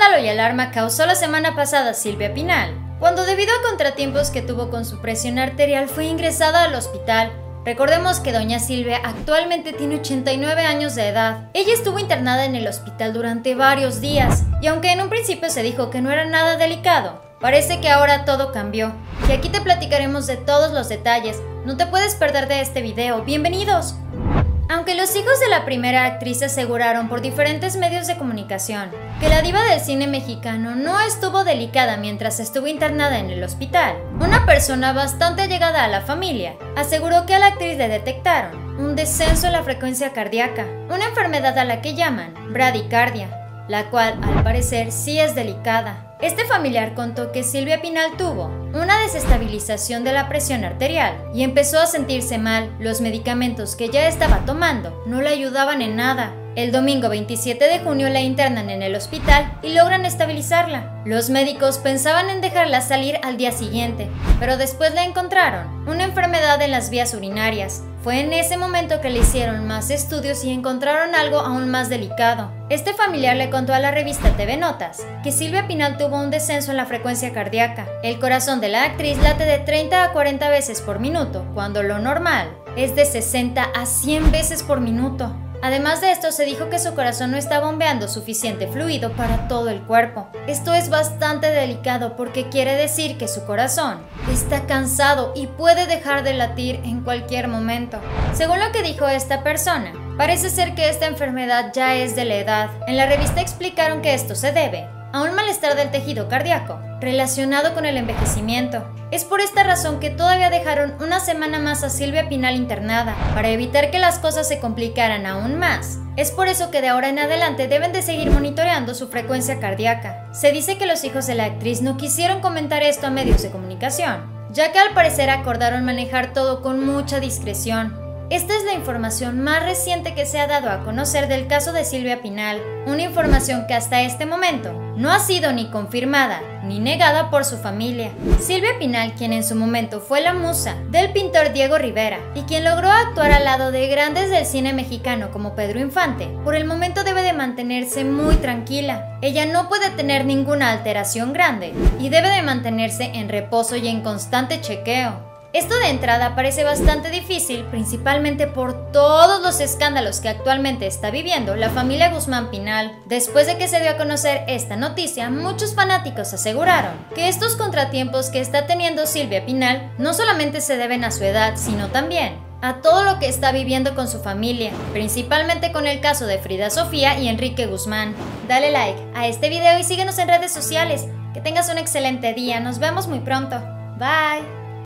escándalo y alarma causó la semana pasada Silvia Pinal, cuando debido a contratiempos que tuvo con su presión arterial fue ingresada al hospital. Recordemos que doña Silvia actualmente tiene 89 años de edad. Ella estuvo internada en el hospital durante varios días, y aunque en un principio se dijo que no era nada delicado, parece que ahora todo cambió. Y aquí te platicaremos de todos los detalles. No te puedes perder de este video. ¡Bienvenidos! Aunque los hijos de la primera actriz aseguraron por diferentes medios de comunicación que la diva del cine mexicano no estuvo delicada mientras estuvo internada en el hospital, una persona bastante allegada a la familia aseguró que a la actriz le detectaron un descenso en la frecuencia cardíaca, una enfermedad a la que llaman bradicardia, la cual al parecer sí es delicada. Este familiar contó que Silvia Pinal tuvo una desestabilización de la presión arterial y empezó a sentirse mal. Los medicamentos que ya estaba tomando no le ayudaban en nada. El domingo 27 de junio la internan en el hospital y logran estabilizarla. Los médicos pensaban en dejarla salir al día siguiente, pero después le encontraron una enfermedad en las vías urinarias. Fue en ese momento que le hicieron más estudios y encontraron algo aún más delicado. Este familiar le contó a la revista TV Notas que Silvia Pinal tuvo un descenso en la frecuencia cardíaca. El corazón de la actriz late de 30 a 40 veces por minuto, cuando lo normal es de 60 a 100 veces por minuto. Además de esto, se dijo que su corazón no está bombeando suficiente fluido para todo el cuerpo. Esto es bastante delicado porque quiere decir que su corazón está cansado y puede dejar de latir en cualquier momento. Según lo que dijo esta persona, parece ser que esta enfermedad ya es de la edad. En la revista explicaron que esto se debe a un malestar del tejido cardíaco relacionado con el envejecimiento. Es por esta razón que todavía dejaron una semana más a Silvia Pinal internada, para evitar que las cosas se complicaran aún más. Es por eso que de ahora en adelante deben de seguir monitoreando su frecuencia cardíaca. Se dice que los hijos de la actriz no quisieron comentar esto a medios de comunicación, ya que al parecer acordaron manejar todo con mucha discreción. Esta es la información más reciente que se ha dado a conocer del caso de Silvia Pinal, una información que hasta este momento no ha sido ni confirmada ni negada por su familia. Silvia Pinal, quien en su momento fue la musa del pintor Diego Rivera y quien logró actuar al lado de grandes del cine mexicano como Pedro Infante, por el momento debe de mantenerse muy tranquila. Ella no puede tener ninguna alteración grande y debe de mantenerse en reposo y en constante chequeo. Esto de entrada parece bastante difícil, principalmente por todos los escándalos que actualmente está viviendo la familia Guzmán Pinal. Después de que se dio a conocer esta noticia, muchos fanáticos aseguraron que estos contratiempos que está teniendo Silvia Pinal no solamente se deben a su edad, sino también a todo lo que está viviendo con su familia, principalmente con el caso de Frida Sofía y Enrique Guzmán. Dale like a este video y síguenos en redes sociales. Que tengas un excelente día, nos vemos muy pronto. Bye.